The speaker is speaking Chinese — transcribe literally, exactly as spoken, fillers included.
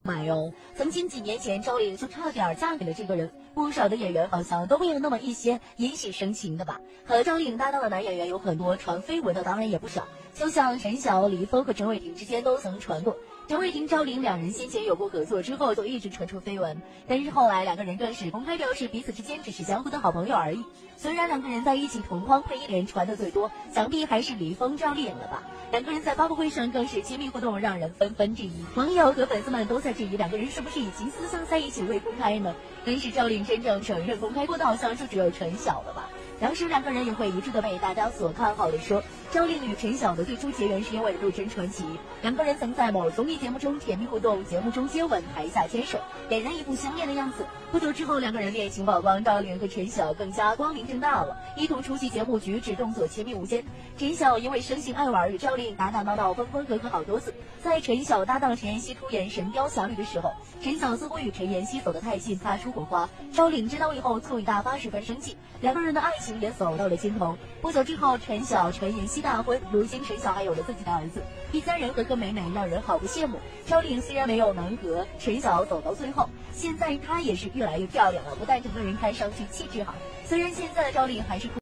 买哦。曾经几年前，赵丽就差点嫁给了这个人。不少的演员好像都会有那么一些因喜生情的吧。和赵丽搭档的男演员有很多，传绯闻的当然也不少。就像陈晓、李易峰和陈伟霆之间都曾传过。陈伟霆、赵丽两人先前有过合作，之后就一直传出绯闻，但是后来两个人更是公开表示彼此之间只是相互的好朋友而已。虽然两个人在一起同框配一脸传的最多，想必还是李易峰、赵丽演的吧。两个人在发布会上更是亲密互动，让人纷纷质疑。网友和粉丝们都在质疑两个人是不是已经私下在一起未公开呢？但是赵丽真正承认公开过的好像就只有陈晓了吧。当时两个人也会一致的被大家所看好的说，赵丽与陈晓的最初结缘是因为《陆贞传奇》，两个人曾在某综艺节目中甜蜜互动，节目中接吻，台下牵手，俨然一副相恋的样子。不久之后，两个人恋情曝光，赵丽和陈晓更加光明正大了，一同出席节目，举止动作亲密无间。陈晓因为生性爱玩，与赵丽打打闹闹，分分合合好多次。在陈晓搭档陈妍希出演《神雕侠侣》的时候，陈晓似乎与陈妍希走得太近，擦出火花。赵丽知道以后醋意大发，十分生气，两个人的爱情也走到了尽头。不久之后，陈晓、陈妍希大婚，如今陈晓还有了自己的儿子，一家人和和美美，让人好不羡慕。赵丽虽然没有能和陈晓走到最后，现在她也是越来越漂亮了，不但整个人看上去气质好，虽然现在的赵丽还是